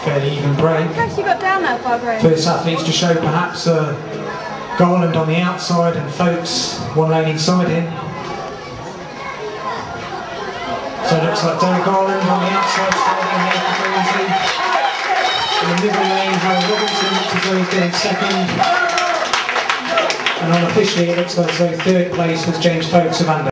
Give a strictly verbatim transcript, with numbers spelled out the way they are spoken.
Fairly even break. How you got down that far, Graham? First athletes to show perhaps uh, Garland on the outside and Folks one lane inside him. So it looks like Derek Garland on the outside starting here for Guernsey. In the middle lane, Harold Robinson, which is getting second. And unofficially it looks like so third place was James Folks of Under.